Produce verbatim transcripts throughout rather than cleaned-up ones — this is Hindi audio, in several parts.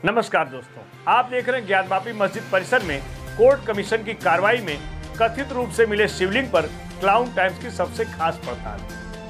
नमस्कार दोस्तों, आप देख रहे हैं ज्ञानवापी मस्जिद परिसर में कोर्ट कमीशन की कार्रवाई में कथित रूप से मिले शिवलिंग पर क्लाउन टाइम्स की सबसे खास पड़ताल।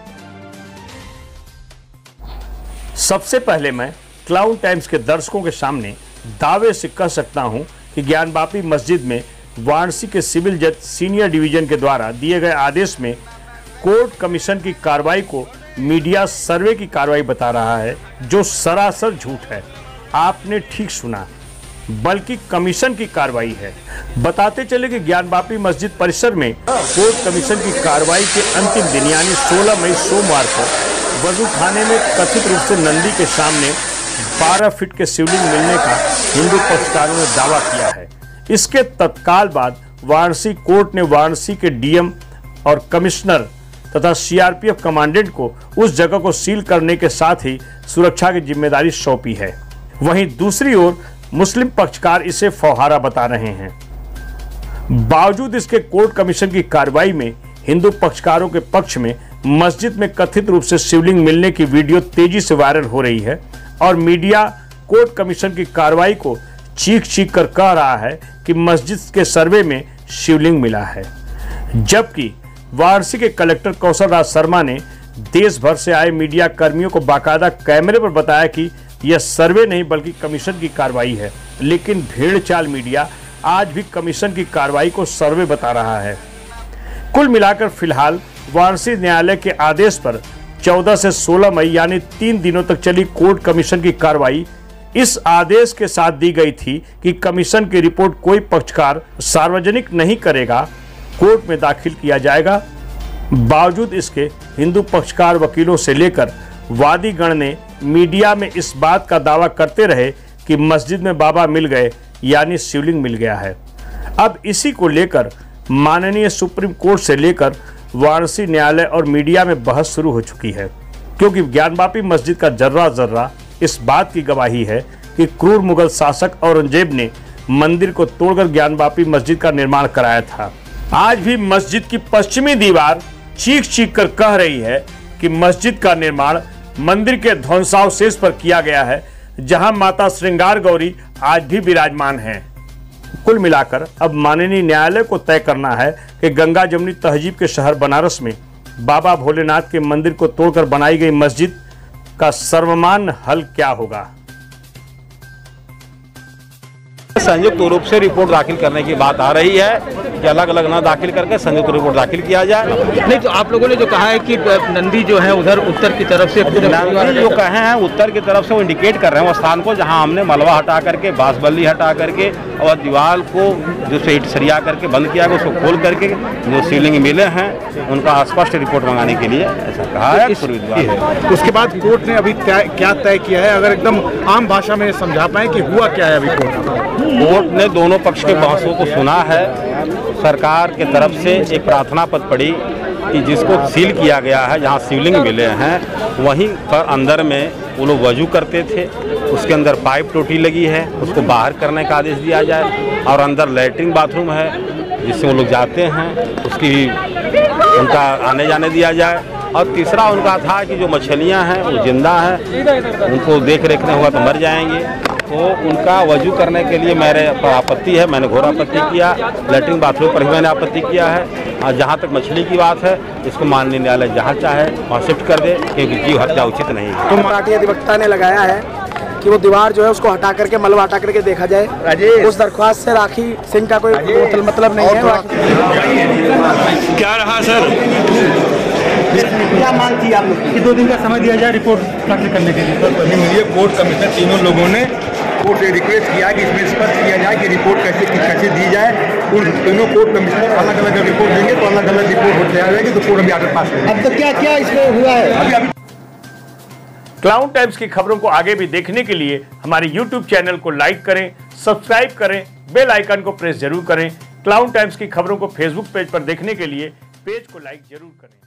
सबसे पहले मैं क्लाउन टाइम्स के दर्शकों के सामने दावे से कह सकता हूं कि ज्ञानवापी मस्जिद में वाराणसी के सिविल जज सीनियर डिवीजन के द्वारा दिए गए आदेश में कोर्ट कमीशन की कार्रवाई को मीडिया सर्वे की कार्रवाई बता रहा है, जो सरासर झूठ है। आपने ठीक सुना, बल्कि कमीशन की कार्रवाई है। बताते चले कि ज्ञानवापी मस्जिद परिसर में कोर्ट कमीशन की कार्रवाई के अंतिम दिन यानी सोलह मई सोमवार को वजू खाने में कथित रूप से नंदी के सामने बारह फीट के शिवलिंग मिलने का हिंदू पक्षकारों ने दावा किया है। इसके तत्काल बाद वाराणसी कोर्ट ने वाराणसी के डीएम और कमिश्नर तथा सीआरपीएफ कमांडेंट को उस जगह को सील करने के साथ ही सुरक्षा की जिम्मेदारी सौंपी है। वहीं दूसरी ओर मुस्लिम पक्षकार इसे फौहारा बता रहे हैं। बावजूद इसके कोर्ट कमीशन की कार्रवाई में हिंदू पक्षकारों के पक्ष में मस्जिद में कथित रूप से शिवलिंग मिलने की वीडियो तेजी से वायरल हो रही है और मीडिया कोर्ट कमीशन की कार्रवाई को चीख चीख कर कह रहा है कि मस्जिद के सर्वे में शिवलिंग मिला है, जबकि वाराणसी के कलेक्टर कौशल राज शर्मा ने देश भर से आए मीडिया कर्मियों को बाकायदा कैमरे पर बताया कि यह सर्वे नहीं बल्कि कमीशन की कार्रवाई है। लेकिन भेड़ चाल मीडिया आज भी कमीशन की कार्रवाई को सर्वे बता रहा है। कुल मिलाकर फिलहाल वाराणसी न्यायालय के आदेश पर चौदह से सोलह मई यानी तीन दिनों तक चली कोर्ट कमीशन की कार्रवाई इस आदेश के साथ दी गई थी कि कमीशन की रिपोर्ट कोई पक्षकार सार्वजनिक नहीं करेगा, कोर्ट में दाखिल किया जाएगा। बावजूद इसके हिंदू पक्षकार वकीलों से लेकर वादी गण ने मीडिया में इस बात का दावा करते रहे कि मस्जिद में बाबा मिल गए यानी शिवलिंग मिल गया है। अब इसी को लेकर माननीय सुप्रीम कोर्ट से लेकर वाराणसी न्यायालय और मीडिया में बहस शुरू हो चुकी है, क्योंकि ज्ञानवापी मस्जिद का जर्रा जर्रा इस बात की गवाही है कि क्रूर मुगल शासक औरंगजेब ने मंदिर को तोड़कर ज्ञानवापी मस्जिद का निर्माण कराया था। आज भी मस्जिद की पश्चिमी दीवार चीख चीख कर कह रही है कि मस्जिद का निर्माण मंदिर के ध्वंसावशेष पर किया गया है, जहां माता श्रृंगार गौरी आज भी विराजमान हैं। कुल मिलाकर अब माननीय न्यायालय को तय करना है कि गंगा जमुनी तहजीब के शहर बनारस में बाबा भोलेनाथ के मंदिर को तोड़कर बनाई गई मस्जिद का सर्वमान्य हल क्या होगा। संयुक्त रूप से रिपोर्ट दाखिल करने की बात आ रही है कि अलग अलग ना दाखिल करके संयुक्त रिपोर्ट दाखिल किया जाए। नहीं तो आप लोगों ने जो कहा है कि नंदी जो है उधर उत्तर की तरफ से नंदी जो कहे हैं उत्तर की तरफ से वो इंडिकेट कर रहे हैं वो स्थान को जहां हमने मलबा हटा करके बांस बल्ली हटा करके और दीवार को जो ईंट सरिया करके बंद किया उसको खोल करके जो शिवलिंग मिले हैं उनका स्पष्ट रिपोर्ट मंगाने के लिए ऐसा कहा है। तो उसके बाद कोर्ट ने अभी क्या तय किया है, अगर एकदम आम भाषा में समझा पाए कि हुआ क्या है अभी कोर्ट कोर्ट ने दोनों पक्ष के बहसों को सुना है। सरकार के तरफ से एक प्रार्थना पत्र पड़ी कि जिसको सील किया गया है जहां शिवलिंग मिले हैं वहीं पर अंदर में वो लोग वजू करते थे, उसके अंदर पाइप टोटी लगी है उसको बाहर करने का आदेश दिया जाए और अंदर लैट्रिन बाथरूम है जिससे वो लोग जाते हैं उसकी उनका आने जाने दिया जाए। और तीसरा उनका था कि जो मछलियाँ हैं वो जिंदा हैं, उनको देख रेख नहीं होगा तो मर जाएंगे, तो उनका वजू करने के लिए मेरे पर आपत्ति है, मैंने घोर आपत्ति किया। लैट्रिन बाथरूम पर ही मैंने आपत्ति किया है। और जहाँ तक मछली की बात है इसको माननीय न्यायालय जहाँ चाहे वहाँ शिफ्ट कर दे, क्योंकि जीव हत्या उचित नहीं है। तो मराठी अधिवक्ता ने लगाया है कि वो दीवार जो है उसको हटा करके मलबा हटा करके देखा जाए। उस दरख्वास्त से राखी सिंह का कोई मतलब नहीं है। क्या रहा सर, क्या मांग थी आप लोग कि दो दिन का समय दिया जाए रिपोर्ट दाखिल करने के लिए? कोर्ट कमिश्नर तीनों लोगों ने कोर्ट से रिक्वेस्ट किया कि इसमें स्पष्ट किया जाए कि रिपोर्ट कैसे कैसे दी जाए। उन तीनों कोर्ट कमिश्नर अलग अलग रिपोर्ट देंगे तो अलग अलग रिपोर्ट तैयार रहेगी तो कोर्ट अभी आगे पास करेगा। अब तक क्या क्या इसमें हुआ है अभी अभी क्लाउन टाइम्स की खबरों को आगे भी देखने के लिए हमारे यूट्यूब चैनल को लाइक करें, सब्सक्राइब करें, बेल आइकन को प्रेस जरूर करें। क्लाउन टाइम्स की खबरों को फेसबुक पेज पर देखने के लिए पेज को लाइक जरूर करें।